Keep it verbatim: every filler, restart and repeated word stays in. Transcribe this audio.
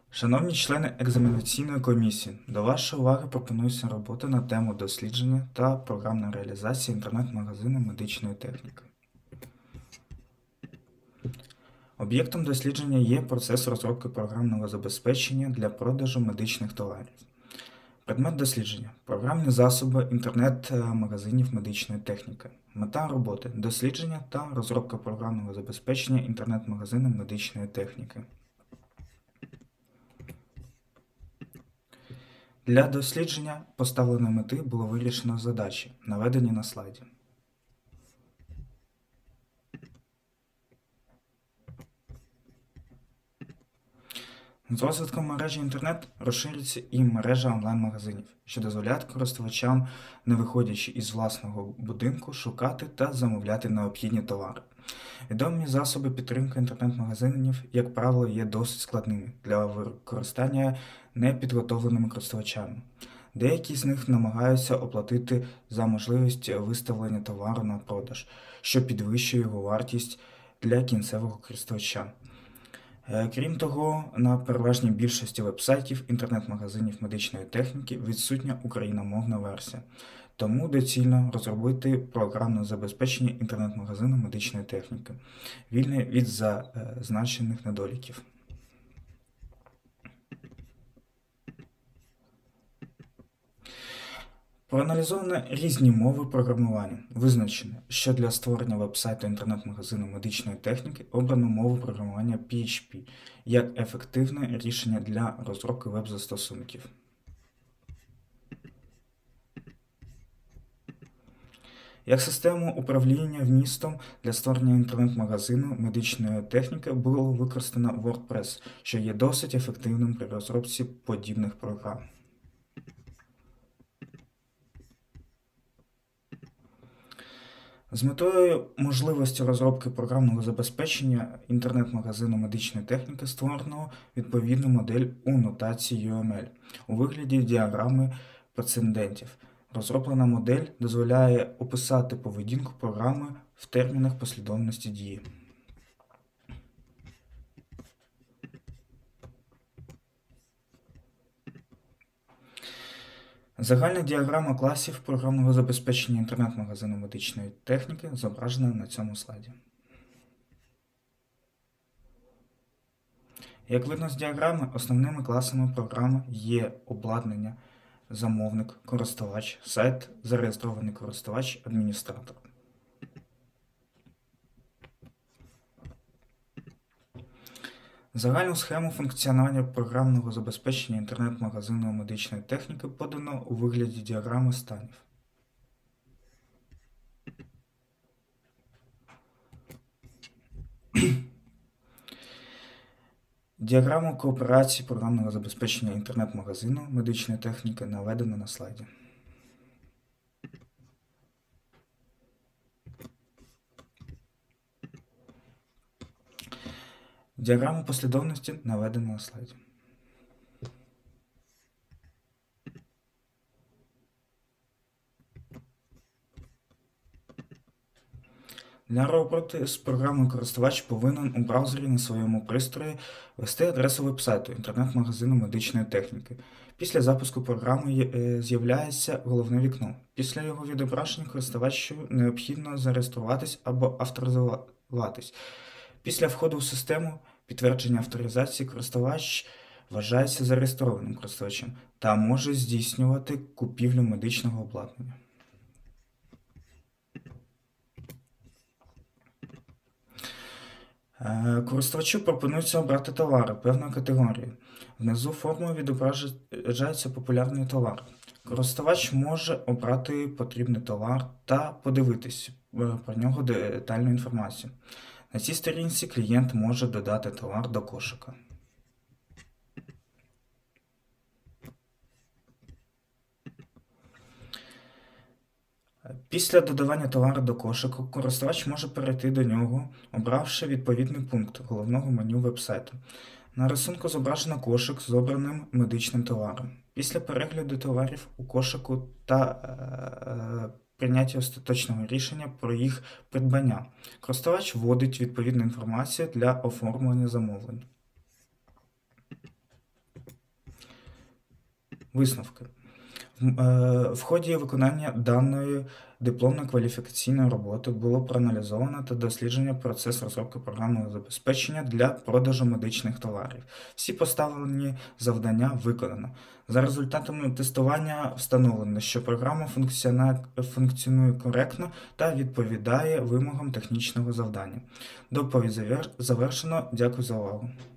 Шановні члени екзаменаційної комісії, до вашої уваги пропонується робота на тему дослідження та програмна реалізація інтернет-магазину медичної техніки. Об'єктом дослідження є процес розробки програмного забезпечення для продажу медичних товарів. Предмет дослідження – програмні засоби інтернет-магазинів медичної техніки. Мета роботи – дослідження та розробка програмного забезпечення інтернет-магазину медичної техніки. Для дослідження поставленої мети було вирішено задачі, наведені на слайді. З розвитком мережі інтернет розширюється і мережа онлайн-магазинів, що дозволяє користувачам, не виходячи із власного будинку, шукати та замовляти необхідні товари. Відомі засоби підтримки інтернет-магазинів, як правило, є досить складними для використання непідготовленими користувачами. Деякі з них намагаються оплатити за можливість виставлення товару на продаж, що підвищує його вартість для кінцевого користувача. Крім того, на переважній більшості вебсайтів інтернет-магазинів медичної техніки відсутня україномовна версія, тому доцільно розробити програмне забезпечення інтернет-магазину медичної техніки, вільне від зазначених недоліків. Проаналізовано різні мови програмування. Визначено, що для створення веб-сайту інтернет-магазину медичної техніки обрано мову програмування пі ейч пі як ефективне рішення для розробки веб-застосунків. Як систему управління вмістом для створення інтернет-магазину медичної техніки було використано WordPress, що є досить ефективним при розробці подібних програм. З метою можливості розробки програмного забезпечення інтернет-магазину медичної техніки створено відповідну модель у нотації ю ем ель у вигляді діаграми прецедентів. Розроблена модель дозволяє описати поведінку програми в термінах послідовності дії. Загальна діаграма класів програмного забезпечення інтернет-магазину медичної техніки зображена на цьому слайді. Як видно з діаграми, основними класами програми є обладнання, замовник, користувач, сайт, зареєстрований користувач, адміністратор. Загальну схему функціонування програмного забезпечення інтернет-магазину медичної техніки подано у вигляді діаграми станів. Діаграму кооперації програмного забезпечення інтернет-магазину медичної техніки наведено на слайді. Діаграму послідовності наведено на слайді. Для роботи з програмою користувач повинен у браузері на своєму пристрої ввести адресу веб-сайту інтернет-магазину медичної техніки. Після запуску програми з'являється головне вікно. Після його відображення користувачу необхідно зареєструватись або авторизуватись. Після входу в систему підтвердження авторизації користувач вважається зареєстрованим користувачем та може здійснювати купівлю медичного обладнання. Користувачу пропонується обрати товари певної категорії. Внизу формою відображається популярний товар. Користувач може обрати потрібний товар та подивитись про нього детальну інформацію. На цій сторінці клієнт може додати товар до кошика. Після додавання товару до кошика, користувач може перейти до нього, обравши відповідний пункт головного меню веб-сайту. На рисунку зображено кошик з обраним медичним товаром. Після перегляду товарів у кошику та е, прийняття остаточного рішення про їх придбання, користувач вводить відповідну інформацію для оформлення замовлень. Висновки. В е, в ході виконання даної дипломно-кваліфікаційної роботи було проаналізовано та досліджено процес розробки програмного забезпечення для продажу медичних товарів. Всі поставлені завдання виконано. За результатами тестування встановлено, що програма функціона- функціонує коректно та відповідає вимогам технічного завдання. Доповідь завер- завершено. Дякую за увагу.